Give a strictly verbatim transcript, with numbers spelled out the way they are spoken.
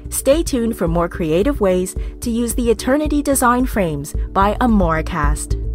Stay tuned for more creative ways to use the Eternity Design frames by Amoracast.